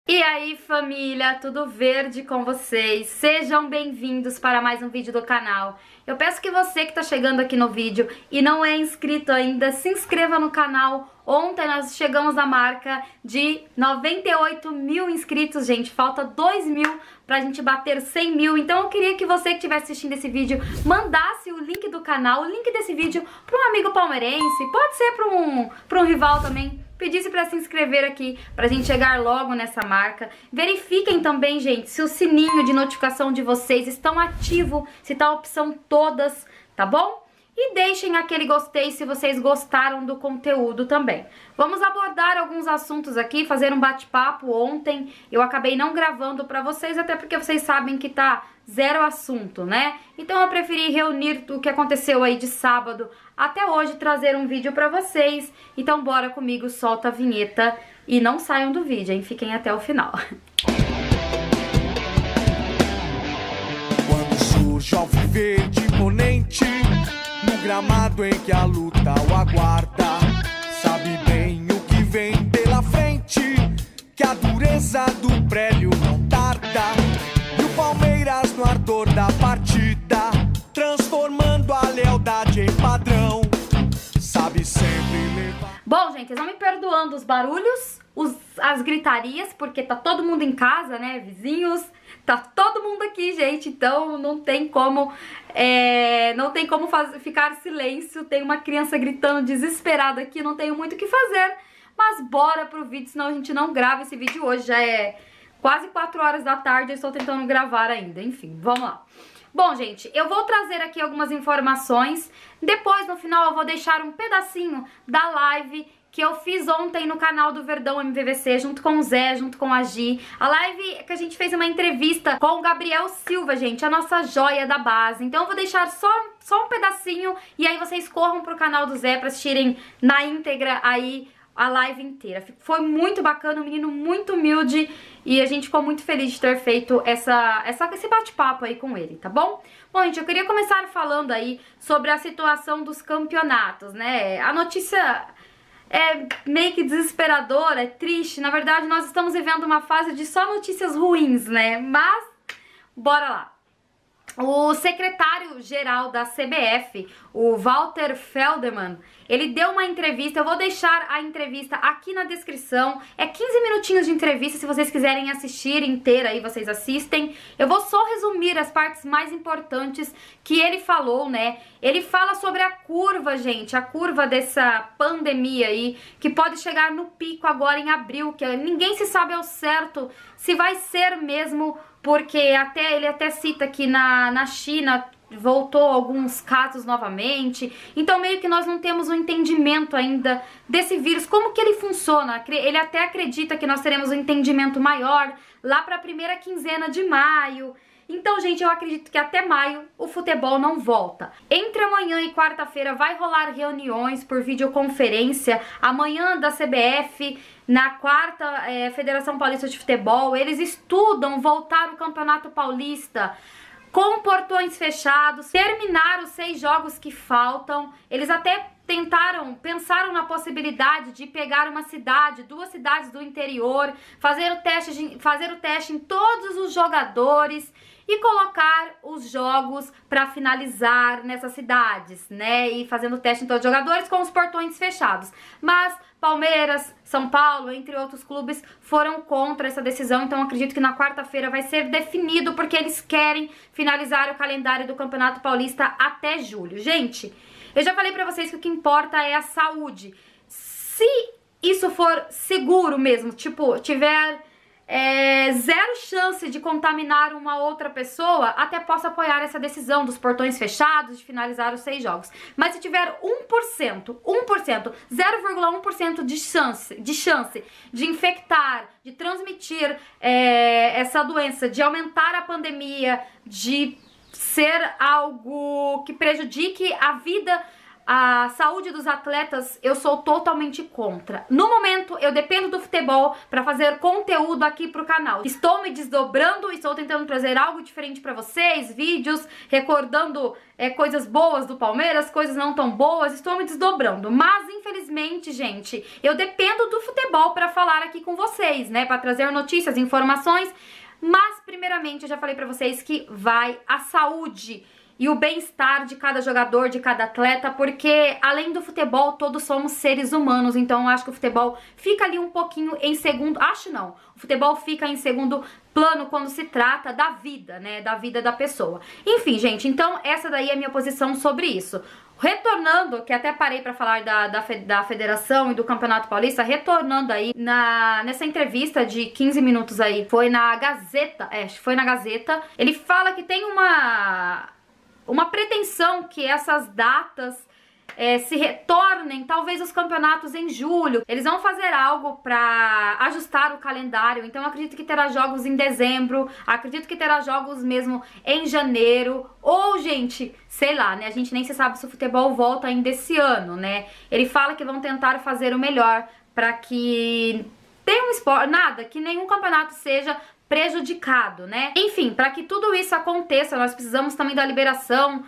E aí, família, tudo verde com vocês? Sejam bem-vindos para mais um vídeo do canal. Eu peço que você que está chegando aqui no vídeo e não é inscrito ainda, se inscreva no canal. Ontem nós chegamos na marca de 98 mil inscritos, gente. Falta 2 mil pra gente bater 100 mil. Então eu queria que você que estiver assistindo esse vídeo mandasse o link do canal, o link desse vídeo para um amigo palmeirense, pode ser para um rival também. Pedisse para se inscrever aqui, pra gente chegar logo nessa marca. Verifiquem também, gente, se o sininho de notificação de vocês estão ativo, se tá a opção todas, tá bom? E deixem aquele gostei se vocês gostaram do conteúdo também. Vamos abordar alguns assuntos aqui, fazer um bate-papo. Ontem eu acabei não gravando pra vocês, até porque vocês sabem que tá zero assunto, né? Então eu preferi reunir o que aconteceu aí de sábado até hoje, trazer um vídeo pra vocês. Então bora comigo, solta a vinheta e não saiam do vídeo, hein? Fiquem até o final. Quando surge ao verde imponente, no gramado em que a luta o aguarda, sabe bem o que vem pela frente, que a dureza do prélio não tarda. E o Palmeiras no ardor da partida, transformando a lealdade em padrão, sabe sempre levar... Bom, gente, vocês vão me perdoando os barulhos, as gritarias, porque tá todo mundo em casa, né, vizinhos, tá todo mundo aqui, gente, então não tem como, ficar silêncio. Tem uma criança gritando desesperada aqui, não tenho muito o que fazer, mas bora pro vídeo, senão a gente não grava esse vídeo hoje, já é quase 4 horas da tarde, eu estou tentando gravar ainda, enfim, vamos lá. Bom, gente, eu vou trazer aqui algumas informações, depois no final eu vou deixar um pedacinho da live que eu fiz ontem no canal do Verdão MVVC, junto com o Zé, junto com a Gi. A live que a gente fez uma entrevista com o Gabriel Silva, gente, a nossa joia da base. Então eu vou deixar só um pedacinho e aí vocês corram pro canal do Zé pra assistirem na íntegra aí a live inteira. Foi muito bacana, um menino muito humilde e a gente ficou muito feliz de ter feito esse bate-papo aí com ele, tá bom? Bom, gente, eu queria começar falando aí sobre a situação dos campeonatos, né? A notícia é meio que desesperadora, é triste. Na verdade, nós estamos vivendo uma fase de só notícias ruins, né? Mas, bora lá. O secretário-geral da CBF, o Walter Felderman, ele deu uma entrevista, eu vou deixar a entrevista aqui na descrição, é 15 minutinhos de entrevista, se vocês quiserem assistir inteira aí vocês assistem. Eu vou só resumir as partes mais importantes que ele falou, né? Ele fala sobre a curva, gente, a curva dessa pandemia aí, que pode chegar no pico agora em abril, que ninguém se sabe ao certo se vai ser mesmo, porque ele até cita que na China voltou alguns casos novamente, então meio que nós não temos um entendimento ainda desse vírus, como que ele funciona. Ele até acredita que nós teremos um entendimento maior lá para a primeira quinzena de maio. Então, gente, eu acredito que até maio o futebol não volta. Entre amanhã e quarta-feira vai rolar reuniões por videoconferência. Amanhã da CBF, na quarta Federação Paulista de Futebol, eles estudam voltar o Campeonato Paulista com portões fechados, terminar os 6 jogos que faltam. Eles até pensaram na possibilidade de pegar uma cidade, 2 cidades do interior, fazer o teste em todos os jogadores e colocar os jogos para finalizar nessas cidades, né? E fazendo teste em todos os jogadores com os portões fechados. Mas Palmeiras, São Paulo, entre outros clubes, foram contra essa decisão. Então acredito que na quarta-feira vai ser definido, porque eles querem finalizar o calendário do Campeonato Paulista até julho. Gente, eu já falei pra vocês que o que importa é a saúde. Se isso for seguro mesmo, tipo, tiver zero chance de contaminar uma outra pessoa, até posso apoiar essa decisão dos portões fechados, de finalizar os 6 jogos. Mas se tiver 1%, 0,1% de chance de infectar, de transmitir essa doença, de aumentar a pandemia, de ser algo que prejudique a vida a saúde dos atletas, eu sou totalmente contra. No momento, eu dependo do futebol para fazer conteúdo aqui pro canal. Estou me desdobrando, estou tentando trazer algo diferente para vocês, vídeos, recordando coisas boas do Palmeiras, coisas não tão boas, estou me desdobrando. Mas, infelizmente, gente, eu dependo do futebol para falar aqui com vocês, né? Para trazer notícias, informações. Mas, primeiramente, eu já falei pra vocês que vai a saúde e o bem-estar de cada jogador, de cada atleta, porque além do futebol, todos somos seres humanos, então eu acho que o futebol fica ali um pouquinho em segundo, acho não, o futebol fica em segundo plano quando se trata da vida, né, da vida da pessoa. Enfim, gente, então essa daí é a minha posição sobre isso. Retornando, que até parei pra falar da federação e do Campeonato Paulista, retornando aí nessa entrevista de 15 minutos aí, foi na Gazeta, foi na Gazeta, ele fala que tem uma pretensão que essas datas se retornem, talvez os campeonatos em julho. Eles vão fazer algo para ajustar o calendário, então eu acredito que terá jogos em dezembro, acredito que terá jogos mesmo em janeiro, ou, gente, sei lá, né, a gente nem se sabe se o futebol volta ainda esse ano, né. Ele fala que vão tentar fazer o melhor para que tenha um esporte, nada, que nenhum campeonato seja prejudicado, né? Enfim, para que tudo isso aconteça, nós precisamos também da liberação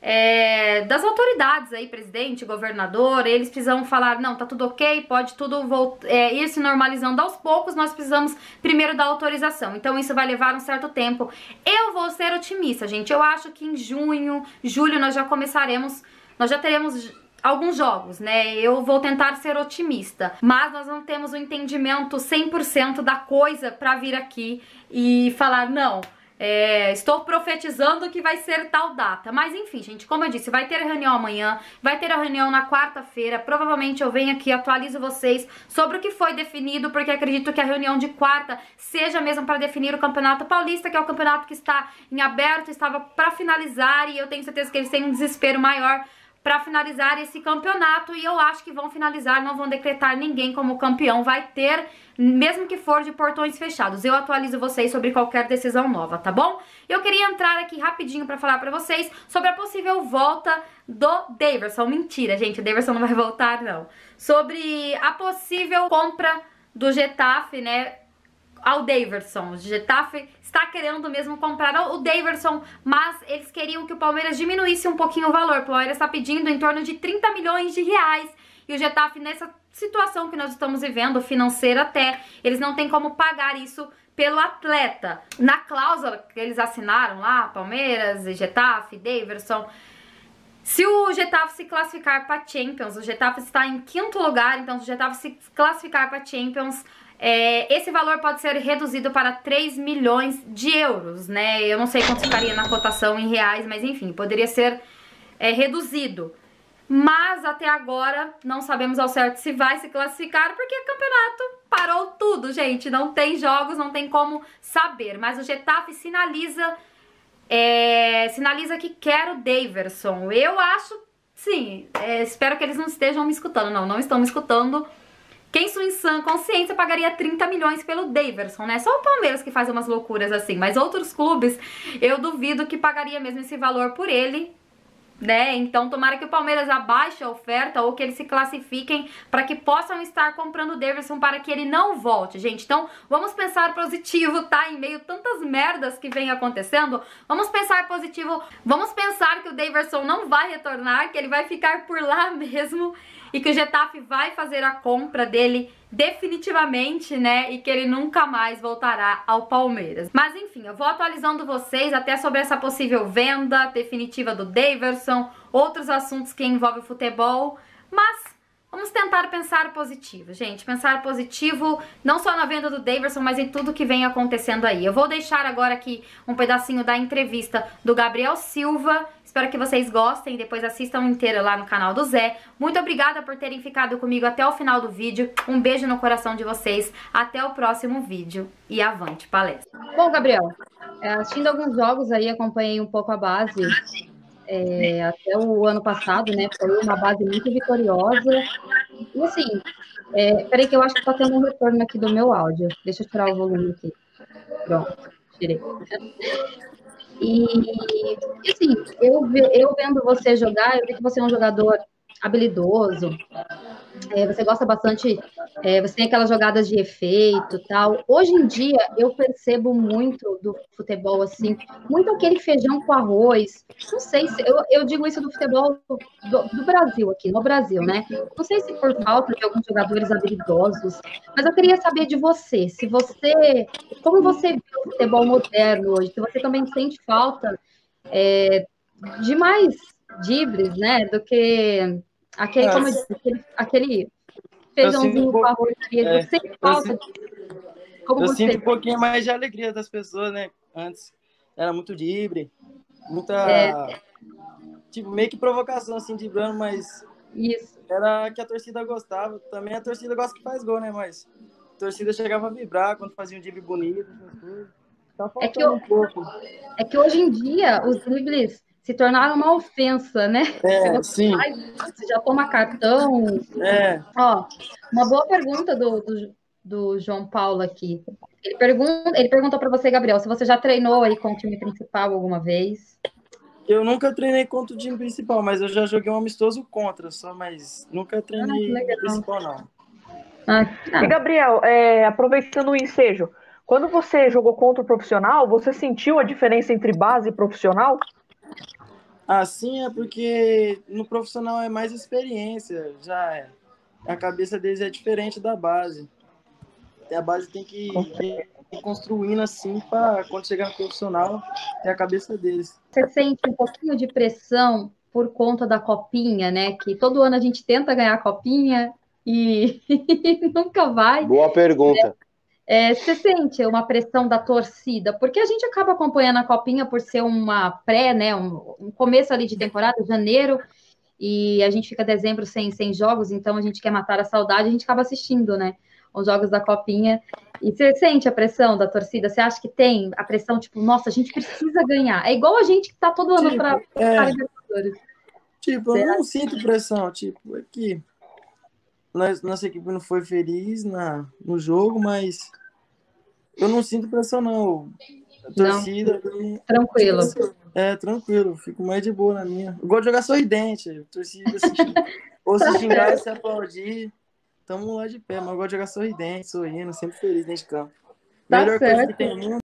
das autoridades aí, presidente, governador, eles precisam falar, não, tá tudo ok, pode tudo ir se normalizando aos poucos, nós precisamos primeiro da autorização, então isso vai levar um certo tempo. Eu vou ser otimista, gente, eu acho que em junho, julho nós já teremos alguns jogos, né? Eu vou tentar ser otimista, mas nós não temos o entendimento 100% da coisa pra vir aqui e falar, não, estou profetizando que vai ser tal data. Mas enfim, gente, como eu disse, vai ter reunião amanhã, vai ter a reunião na quarta-feira, provavelmente eu venho aqui e atualizo vocês sobre o que foi definido, porque acredito que a reunião de quarta seja mesmo para definir o Campeonato Paulista, que é o campeonato que está em aberto, estava para finalizar, e eu tenho certeza que eles têm um desespero maior para finalizar esse campeonato, e eu acho que vão finalizar, não vão decretar ninguém como campeão, vai ter, mesmo que for de portões fechados. Eu atualizo vocês sobre qualquer decisão nova, tá bom? Eu queria entrar aqui rapidinho para falar para vocês sobre a possível volta do Daverson. Mentira, gente, o Daverson não vai voltar, não. Sobre a possível compra do Getafe, né, ao Daverson. O Getafe está querendo mesmo comprar o Daverson, mas eles queriam que o Palmeiras diminuísse um pouquinho o valor. O Palmeiras está pedindo em torno de 30 milhões de reais. E o Getafe, nessa situação que nós estamos vivendo, financeira até, eles não têm como pagar isso pelo atleta. Na cláusula que eles assinaram lá, Palmeiras, Getafe, Daverson, se o Getafe se classificar para Champions, o Getafe está em 5º lugar, então se o Getafe se classificar para Champions, esse valor pode ser reduzido para 3 milhões de euros, né? Eu não sei quanto ficaria na cotação em reais, mas enfim, poderia ser reduzido. Mas até agora não sabemos ao certo se vai se classificar, porque o campeonato parou tudo, gente. Não tem jogos, não tem como saber. Mas o Getafe sinaliza que quer o Daverson. Eu acho, sim, espero que eles não estejam me escutando. Não estão me escutando. Quem em sã consciência pagaria 30 milhões pelo Daverson, né? Só o Palmeiras que faz umas loucuras assim, mas outros clubes eu duvido que pagaria mesmo esse valor por ele, né? Então tomara que o Palmeiras abaixe a oferta ou que eles se classifiquem para que possam estar comprando o Daverson para que ele não volte, gente. Então vamos pensar positivo, tá? Em meio a tantas merdas que vem acontecendo, vamos pensar positivo, vamos pensar que o Daverson não vai retornar, que ele vai ficar por lá mesmo e que o Getafe vai fazer a compra dele definitivamente, né, e que ele nunca mais voltará ao Palmeiras. Mas enfim, eu vou atualizando vocês até sobre essa possível venda definitiva do Daverson, outros assuntos que envolvem o futebol, mas vamos tentar pensar positivo, gente. Pensar positivo não só na venda do Daverson, mas em tudo que vem acontecendo aí. Eu vou deixar agora aqui um pedacinho da entrevista do Gabriel Silva. Espero que vocês gostem, depois assistam inteira lá no canal do Zé. Muito obrigada por terem ficado comigo até o final do vídeo. Um beijo no coração de vocês. Até o próximo vídeo e avante palestra. Bom, Gabriel, assistindo alguns jogos aí, acompanhei um pouco a base até o ano passado, né? Foi uma base muito vitoriosa. E assim, peraí que eu acho que tá tendo um retorno aqui do meu áudio. Deixa eu tirar o volume aqui. Pronto, tirei. E assim, eu vendo você jogar, eu vi que você é um jogador habilidoso, você gosta bastante, você tem aquelas jogadas de efeito, tal. Hoje em dia, eu percebo muito do futebol, assim, muito aquele feijão com arroz. Não sei se, eu digo isso do futebol do Brasil, aqui no Brasil, né? Não sei se por falta de alguns jogadores habilidosos, mas eu queria saber de você, se você, como você vê o futebol moderno hoje, se você também sente falta de mais dribles, né, do que aquele, Ah, como eu disse, aquele eu sinto um feijãozinho com pouco, arroz ali, é, você sente eu, falta si- disso, como eu você sinto um vê pouquinho mais de alegria das pessoas, né? Antes era muito livre, é, muita, tipo, meio que provocação, assim, de brano, mas isso. era que a torcida gostava. Também a torcida gosta que faz gol, né? Mas a torcida chegava a vibrar quando fazia um drible bonito, essas coisas. Tá É que, faltando um pouco. é que hoje em dia os dribles se tornaram uma ofensa, né? Se É, você sim. faz, você já toma cartão. É, Ó, uma boa pergunta do João Paulo aqui. Ele perguntou para você, Gabriel, se você já treinou aí com o time principal alguma vez. eu nunca treinei contra o time principal, mas eu já joguei um amistoso contra, só, mas nunca Ah, que treinei o legal. principal, não. Ah, E, Gabriel, aproveitando o ensejo, quando você jogou contra o profissional, você sentiu a diferença entre base e profissional? Assim é porque no profissional é mais experiência, já é. A cabeça deles é diferente da base. A base tem que ir construindo assim para quando chegar no profissional ter a cabeça deles. você sente um pouquinho de pressão por conta da copinha, né? Que todo ano a gente tenta ganhar a copinha e nunca vai. Boa pergunta. Você sente uma pressão da torcida? Porque a gente acaba acompanhando a copinha por ser uma pré, né? Um começo ali de temporada, janeiro, e a gente fica dezembro sem jogos, então a gente quer matar a saudade, a gente acaba assistindo, né? Os jogos da copinha. E você sente a pressão da torcida? Você acha que tem a pressão, tipo, nossa, a gente precisa ganhar? É igual a gente que tá todo ano para Libertadores. Tipo, eu não sinto pressão, tipo, é que nossa equipe não foi feliz no jogo, mas eu não sinto pressão, não. A torcida, Tranquilo. Tipo, tranquilo, fico mais de boa na minha. Eu gosto de jogar sorridente, a torcida assistir. Ou se xingar, se aplaudir, tamo lá de pé, mas eu gosto de jogar sorridente, sorrindo, sempre feliz dentro de campo. Tá Melhor coisa que certo. tem no mundo